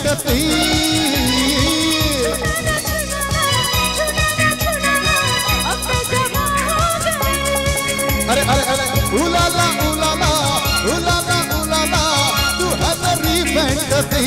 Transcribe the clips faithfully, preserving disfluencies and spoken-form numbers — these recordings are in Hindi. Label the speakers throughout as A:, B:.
A: महकती। अरे अरे अरे उलाला उलाला उलाला उलाला तू है मेरी फैंटेसी।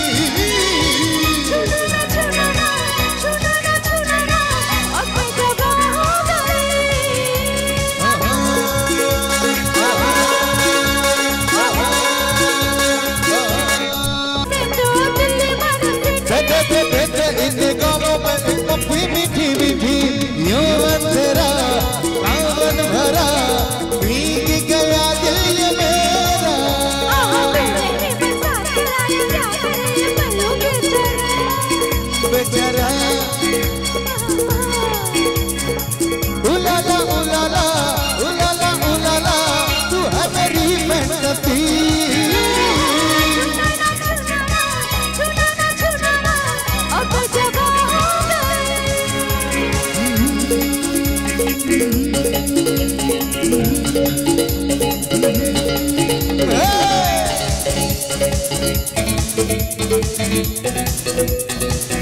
A: इन गानों में कभी मीठी मीठी यूं तेरा सावन भरा भीग गया दिल ये मेरा। बेचारा उलाला उलाला उलाला उलाला तू है मेरी फैंटेसी। Hey!